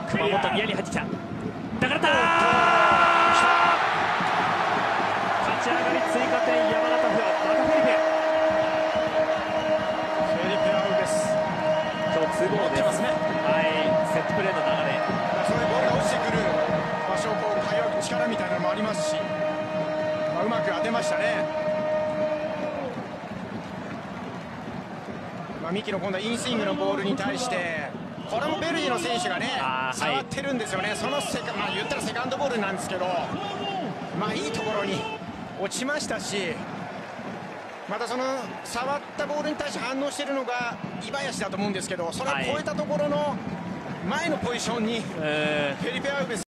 熊本宮に入ってきた。だから立ち上がり追加点、山形フまたフェリペ。 アウベス今日2ゴールです。はい、セットプレーの流れ、 そういうボールが落ちてくる場所をこう通う力みたいなのもありますし、うまく当てましたね。ミキの今度はインスイングのボールに対してこれもベルギーの選手がね触ってるんですよね。その言ったらセカンドボールなんですけど、いいところに落ちましたし、またその触ったボールに対して反応しているのがイバヤシだと思うんですけど、それを超えたところの前のポジションにフェリペ・アウベス